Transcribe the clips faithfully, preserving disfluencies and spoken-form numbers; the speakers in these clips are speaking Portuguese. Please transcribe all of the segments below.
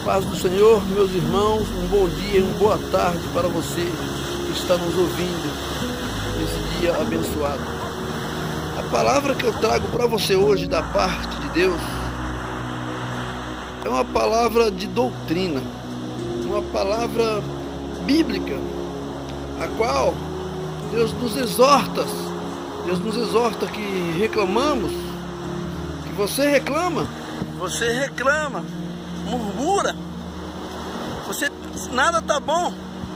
Paz do Senhor, meus irmãos, um bom dia e uma boa tarde para você que está nos ouvindo nesse dia abençoado. A palavra que eu trago para você hoje da parte de Deus é uma palavra de doutrina, uma palavra bíblica, a qual Deus nos exorta, Deus nos exorta que reclamamos, que você reclama, você reclama, murmura, você, nada tá bom.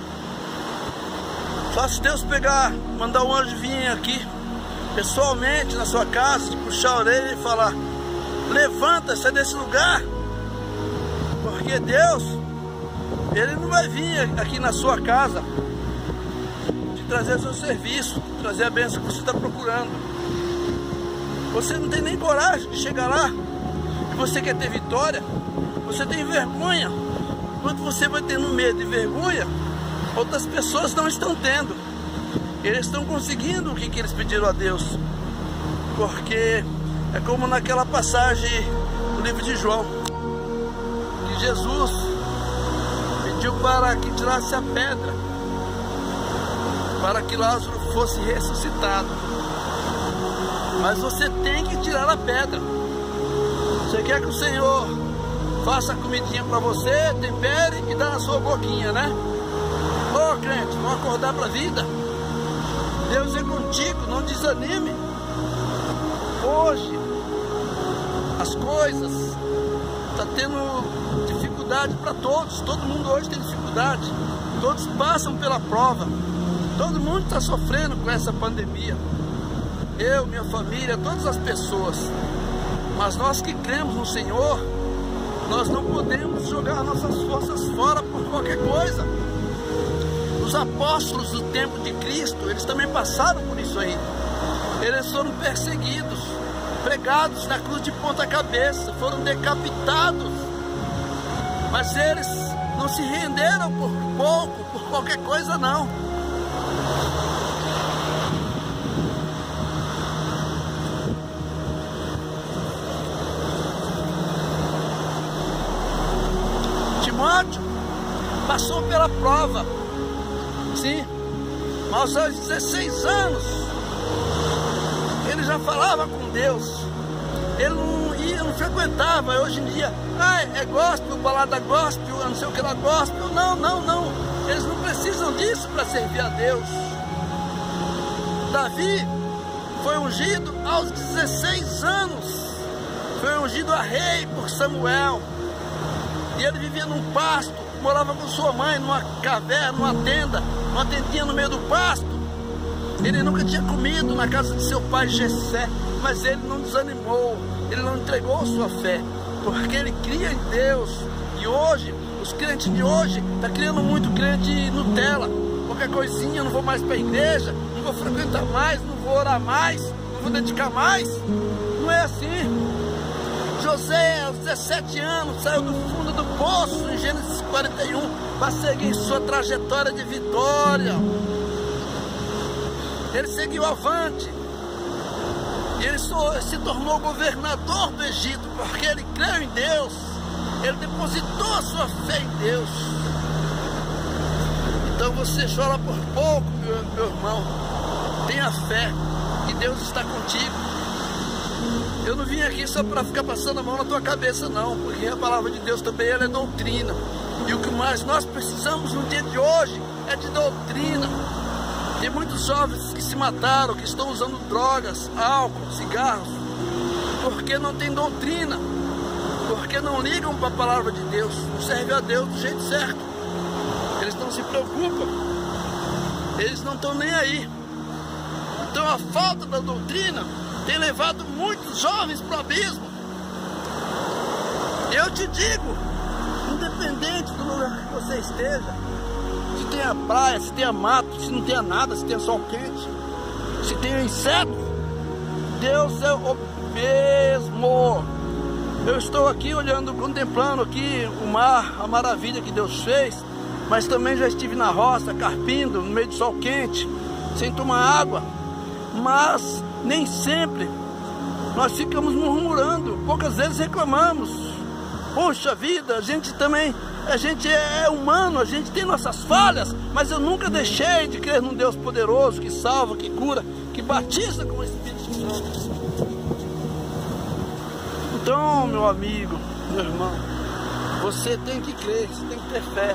Só se Deus pegar, mandar um anjo vir aqui pessoalmente na sua casa, te puxar a orelha e falar: levanta, sai desse lugar, porque Deus, Ele não vai vir aqui na sua casa te trazer seu serviço, trazer a bênção que você está procurando. Você não tem nem coragem de chegar lá, e você quer ter vitória, você tem vergonha. Quando você vai tendo medo e vergonha, outras pessoas não estão tendo. Eles estão conseguindo o que, que eles pediram a Deus. Porque é como naquela passagem do livro de João, que Jesus pediu para que tirasse a pedra, para que Lázaro fosse ressuscitado. Mas você tem que tirar a pedra. Você quer que o Senhor faça a comidinha para você, tempere e dá na sua boquinha, né? Ô crente, vamos acordar para a vida. Deus é contigo, não desanime. Hoje as coisas tá tendo dificuldade para todos. Todo mundo hoje tem dificuldade. Todos passam pela prova. Todo mundo está sofrendo com essa pandemia. Eu, minha família, todas as pessoas. Mas nós que cremos no Senhor, nós não podemos jogar nossas forças fora por qualquer coisa. Os apóstolos do tempo de Cristo, eles também passaram por isso aí. Eles foram perseguidos, pregados na cruz de ponta cabeça, foram decapitados. Mas eles não se renderam por pouco, por qualquer coisa não. Timóteo passou pela prova, sim, mas aos dezesseis anos ele já falava com Deus. Ele não ia, não frequentava. Hoje em dia, ah, é gospel, balada gospel, não sei o que lá gospel. Não, não, não. Eles não precisam disso para servir a Deus. Davi foi ungido aos dezesseis anos. Foi ungido a rei por Samuel. E ele vivia num pasto, morava com sua mãe numa caverna, numa tenda, numa tendinha no meio do pasto. Ele nunca tinha comido na casa de seu pai Jessé, mas ele não desanimou, ele não entregou sua fé, porque ele cria em Deus. E hoje, os crentes de hoje estão criando muito crente Nutella. Qualquer coisinha, eu não vou mais para a igreja, não vou frequentar mais, não vou orar mais, não vou dedicar mais. Não é assim. José, aos dezessete anos, saiu do fundo do poço, em Gênesis quarenta e um, para seguir sua trajetória de vitória. Ele seguiu avante. E ele se tornou governador do Egito, porque ele creu em Deus. Ele depositou a sua fé em Deus. Então você chora por pouco, meu, meu irmão. Tenha fé, que Deus está contigo. Eu não vim aqui só para ficar passando a mão na tua cabeça não, porque a palavra de Deus também ela é doutrina. E o que mais nós precisamos no dia de hoje é de doutrina. Tem muitos jovens que se mataram, que estão usando drogas, álcool, cigarros, porque não tem doutrina, porque não ligam para a palavra de Deus, não servem a Deus do jeito certo. Eles não se preocupam, eles não estão nem aí. Então a falta da doutrina tem levado muitos jovens para o abismo. Eu te digo, independente do lugar que você esteja, se tem a praia, se tem a mato, se não tem nada, se tem sol quente, se tem inseto, Deus é o mesmo. Eu estou aqui olhando, contemplando aqui o mar, a maravilha que Deus fez, mas também já estive na roça, carpindo, no meio do sol quente, sem tomar água. Mas nem sempre nós ficamos murmurando, poucas vezes reclamamos. Poxa vida, a gente também, a gente é humano, a gente tem nossas falhas, mas eu nunca deixei de crer num Deus poderoso, que salva, que cura, que batiza com o Espírito Santo. Então, meu amigo, meu irmão, você tem que crer, você tem que ter fé.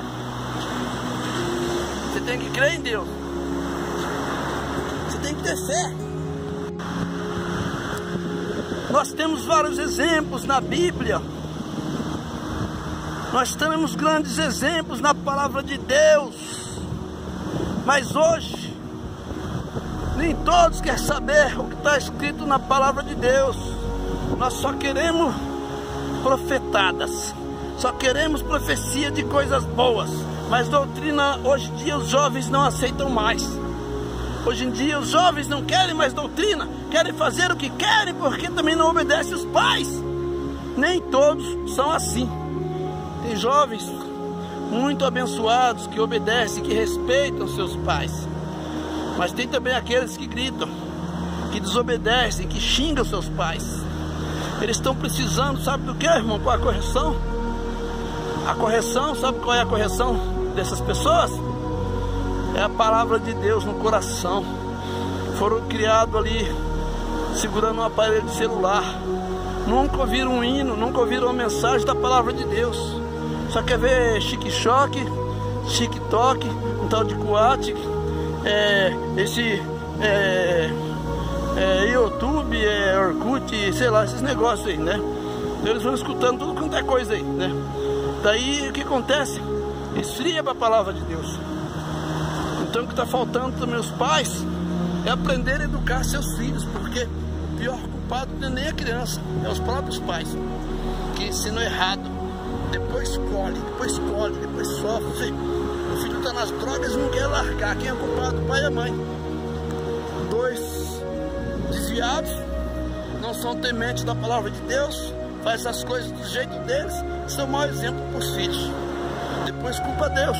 Você tem que crer em Deus. Você tem que ter fé. Nós temos vários exemplos na Bíblia. Nós temos grandes exemplos na palavra de Deus. Mas hoje, nem todos querem saber o que está escrito na palavra de Deus. Nós só queremos profetadas. Só queremos profecia de coisas boas. Mas doutrina, hoje em dia os jovens não aceitam mais. Hoje em dia os jovens não querem mais doutrina. Querem fazer o que querem porque também não obedecem os pais. Nem todos são assim. Tem jovens muito abençoados que obedecem, que respeitam seus pais. Mas tem também aqueles que gritam, que desobedecem, que xingam seus pais. Eles estão precisando, sabe do que, irmão? Qual é a correção? A correção, sabe qual é a correção dessas pessoas? É a palavra de Deus no coração. Foram criados ali, segurando um aparelho de celular. Nunca ouviram um hino, nunca ouviram uma mensagem da palavra de Deus. Só quer ver chique-choque, TikTok, um tal de Kuat, é, esse é, é, YouTube, é, Orkut, sei lá, esses negócios aí, né? Eles vão escutando tudo quanto é coisa aí, né? Daí o que acontece? Esfria para a palavra de Deus. Então o que está faltando também os pais é aprender a educar seus filhos, porque o pior culpado não é nem a criança, é os próprios pais que ensinam errado. Depois colhe, depois colhe, depois sofre. O filho está nas drogas e não quer largar. Quem é culpado? O pai e a mãe. Dois desviados, não são tementes da palavra de Deus, faz as coisas do jeito deles, são mau exemplo para os filhos. Depois culpa Deus.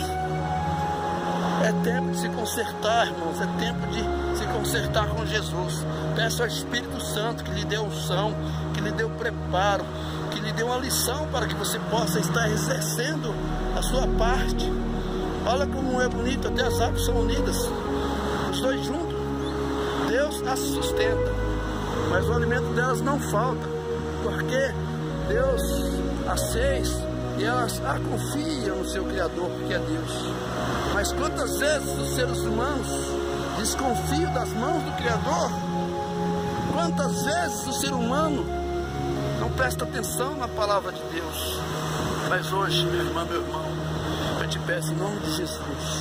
É tempo de se consertar, irmãos, é tempo de se consertar com Jesus. Peça ao Espírito Santo que lhe dê unção, que lhe dê o preparo, que lhe dê uma lição para que você possa estar exercendo a sua parte. Olha como é bonito, até as árvores são unidas, os dois juntos. Deus as sustenta, mas o alimento delas não falta, porque Deus as fez e elas a confiam no seu Criador, que é Deus. Mas quantas vezes os seres humanos desconfiam das mãos do Criador? Quantas vezes o ser humano não presta atenção na palavra de Deus? Mas hoje, minha irmã, meu irmão, eu te peço em nome de Jesus,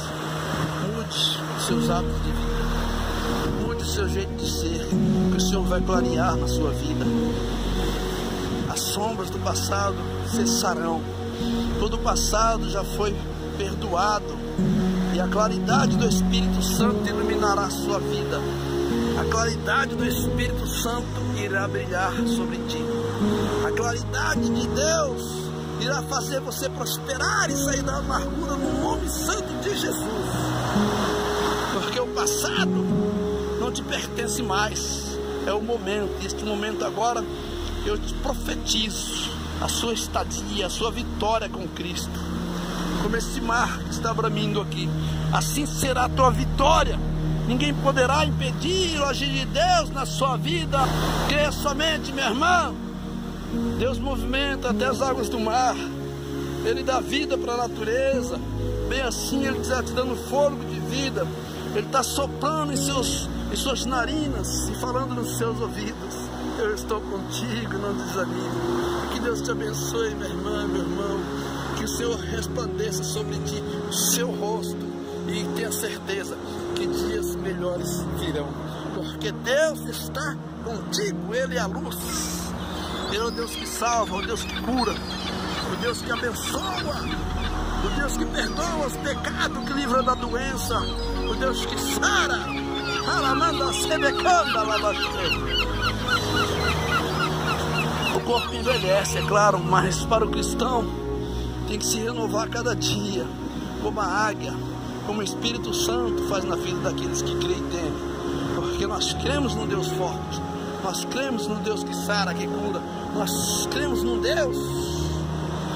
mude os seus hábitos de vida, mude o seu jeito de ser, que o Senhor vai clarear na sua vida. As sombras do passado cessarão, todo o passado já foi perdoado, e a claridade do Espírito Santo iluminará a sua vida. A claridade do Espírito Santo irá brilhar sobre ti. A claridade de Deus irá fazer você prosperar e sair da amargura no nome santo de Jesus. Porque o passado não te pertence mais. É o momento, e este momento agora eu te profetizo a sua estadia, a sua vitória com Cristo. Como esse mar que está bramindo aqui, assim será a tua vitória. Ninguém poderá impedir o agir de Deus na sua vida. Creia somente, minha irmã. Deus movimenta até as águas do mar. Ele dá vida para a natureza. Bem assim Ele está te dando fôlego de vida. Ele está soprando em, seus, em suas narinas e falando nos seus ouvidos. Eu estou contigo, não desanime. Que Deus te abençoe, minha irmã, meu irmão. Que o Senhor resplandeça sobre ti o seu rosto e tenha certeza que dias melhores virão, porque Deus está contigo. Ele é a luz, Ele é o Deus que salva, o Deus que cura, o Deus que abençoa, o Deus que perdoa os pecados, que livra da doença, o Deus que sara. O corpo envelhece, é claro, mas para o cristão tem que se renovar cada dia, como a águia, como o Espírito Santo faz na vida daqueles que creem e temem. Porque nós cremos num Deus forte, nós cremos num Deus que sara, que cura, nós cremos num Deus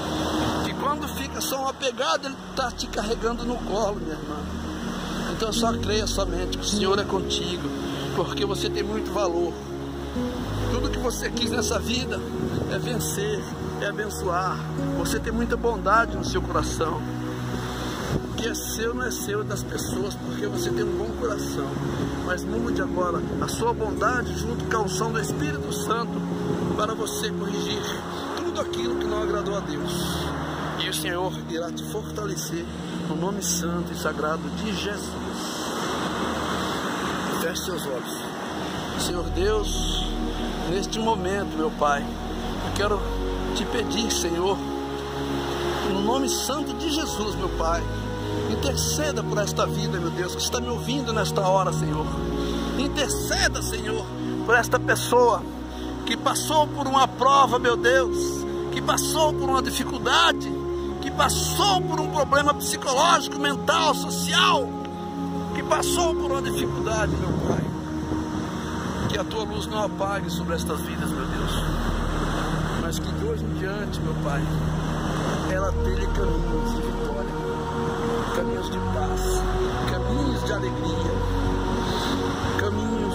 quando fica só uma pegada, Ele está te carregando no colo, minha irmã. Então só creia somente que o Senhor é contigo, porque você tem muito valor. Tudo que você quis nessa vida é vencer, é abençoar. Você tem muita bondade no seu coração. O que é seu não é seu, é das pessoas, porque você tem um bom coração. Mas mude agora a sua bondade junto com a unção do Espírito Santo para você corrigir tudo aquilo que não agradou a Deus. E o Senhor irá te fortalecer no nome santo e sagrado de Jesus. Feche seus olhos. Senhor Deus, neste momento, meu Pai, eu quero te pedir, Senhor, no nome santo de Jesus, meu Pai, interceda por esta vida, meu Deus, que está me ouvindo nesta hora, Senhor. Interceda, Senhor, por esta pessoa que passou por uma prova, meu Deus, que passou por uma dificuldade, que passou por um problema psicológico, mental, social, que passou por uma dificuldade, meu Pai. Que a Tua luz não apague sobre estas vidas, meu Deus, mas que de hoje em diante, meu Pai, ela trilhe caminhos de vitória, caminhos de paz, caminhos de alegria, caminhos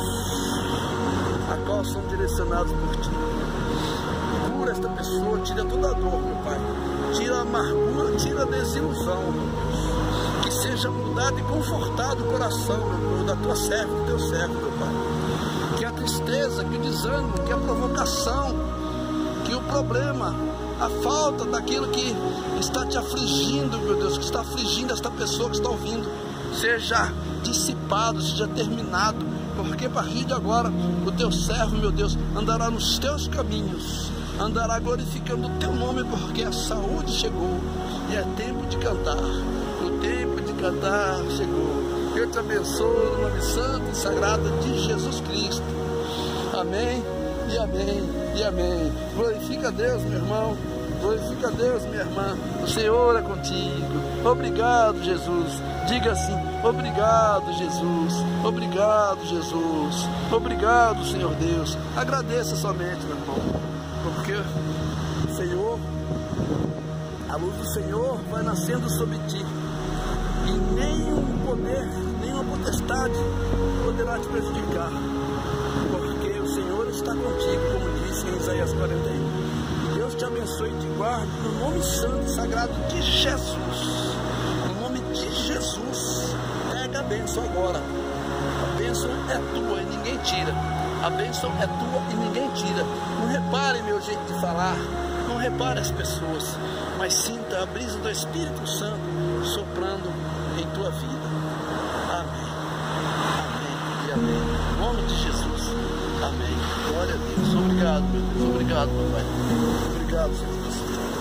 a qual são direcionados por Ti. Cura esta pessoa, tira toda a dor, meu Pai, tira a amargura, tira a desilusão, meu Deus. Que seja mudado e confortado o coração, meu Deus, da Tua serva, do Teu servo, meu Pai. Que a tristeza, que o desânimo, que a provocação, que o problema, a falta daquilo que está te afligindo, meu Deus, que está afligindo esta pessoa que está ouvindo, seja dissipado, seja terminado, porque a partir de agora o Teu servo, meu Deus, andará nos Teus caminhos, andará glorificando o Teu nome, porque a saúde chegou e é tempo de cantar, o tempo de cantar chegou. Eu te abençoo no nome santo e sagrado de Jesus Cristo. Amém, e amém, e amém. Glorifica a Deus, meu irmão. Glorifica a Deus, minha irmã. O Senhor é contigo. Obrigado, Jesus. Diga assim: obrigado, Jesus. Obrigado, Jesus. Obrigado, Senhor Deus. Agradeça somente, meu irmão, porque o Senhor, a luz do Senhor vai nascendo sobre ti, e nenhum poder, nenhuma potestade poderá te prejudicar, porque o Senhor está contigo, como disse em Isaías quarenta e um. Deus te abençoe e te guarde no nome santo e sagrado de Jesus. No nome de Jesus. Pega a bênção agora. A bênção é tua e ninguém tira. A bênção é tua e ninguém tira. Não repare meu jeito de falar, não repare as pessoas, mas sinta a brisa do Espírito Santo soprando em tua vida. Amém. Amém e amém. Em nome de Jesus. Amém. Glória a Deus. Obrigado, meu Deus. Obrigado, meu Pai. Obrigado, Jesus.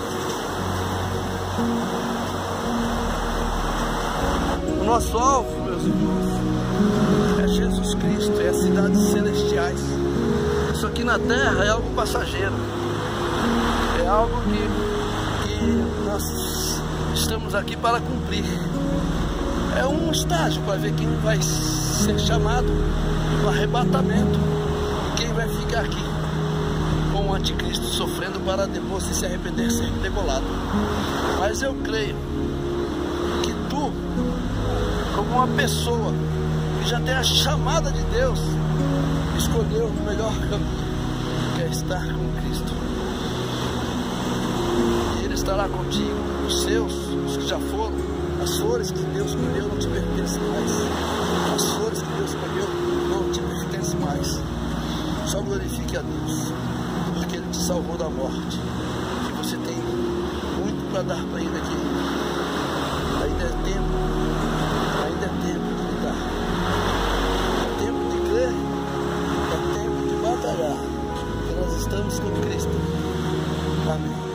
O nosso alvo, meus irmãos, é Jesus Cristo, é as cidades celestiais. Isso aqui na terra é algo passageiro. É algo que, que nós estamos aqui para cumprir. É um estágio para ver quem vai ser chamado no arrebatamento e quem vai ficar aqui com o anticristo sofrendo para depois se arrepender, ser degolado. Mas eu creio que tu, como uma pessoa que já tem a chamada de Deus, escolheu o melhor caminho, que é estar com Cristo. E Ele estará contigo. Os seus, os que já foram, as flores que Deus escolheu não te pertencem mais. As flores que Deus escolheu não te pertencem mais. Só glorifique a Deus, porque Ele te salvou da morte. E você tem muito para dar para Ele aqui. Ainda é tempo, ainda é tempo de lidar. É tempo de crer, é tempo de batalhar. Porque nós estamos com Cristo. Amém.